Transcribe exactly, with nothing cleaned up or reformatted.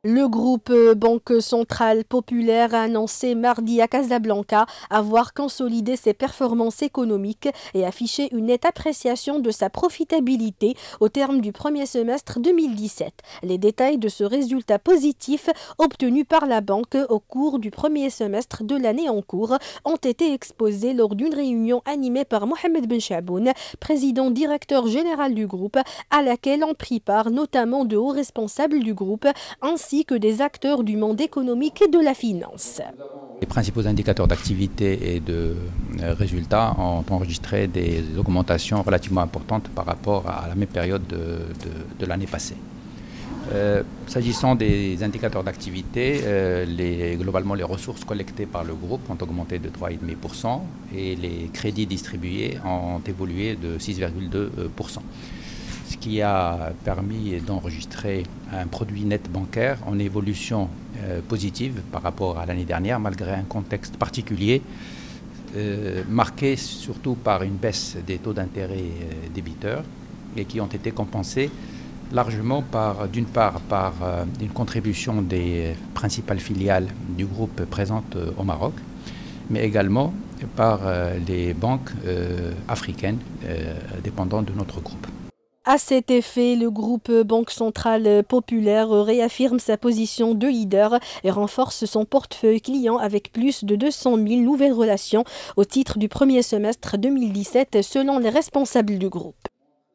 Le groupe Banque Centrale Populaire a annoncé mardi à Casablanca avoir consolidé ses performances économiques et affiché une nette appréciation de sa profitabilité au terme du premier semestre deux mille dix-sept. Les détails de ce résultat positif obtenu par la banque au cours du premier semestre de l'année en cours ont été exposés lors d'une réunion animée par Mohamed Ben Chaboun, président directeur général du groupe, à laquelle ont pris part notamment de hauts responsables du groupe ainsi que des acteurs du monde économique et de la finance. Les principaux indicateurs d'activité et de résultats ont enregistré des augmentations relativement importantes par rapport à la même période de, de, de l'année passée. Euh, S'agissant des indicateurs d'activité, euh, les, globalement les ressources collectées par le groupe ont augmenté de trois virgule cinq pour cent et les crédits distribués ont évolué de six virgule deux pour cent. Ce qui a permis d'enregistrer un produit net bancaire en évolution euh, positive par rapport à l'année dernière, malgré un contexte particulier, euh, marqué surtout par une baisse des taux d'intérêt euh, débiteurs et qui ont été compensés largement par, d'une part, par euh, une contribution des principales filiales du groupe présentes euh, au Maroc, mais également par euh, les banques euh, africaines euh, dépendantes de notre groupe. À cet effet, le groupe Banque Centrale Populaire réaffirme sa position de leader et renforce son portefeuille client avec plus de deux cent mille nouvelles relations au titre du premier semestre deux mille dix-sept selon les responsables du groupe.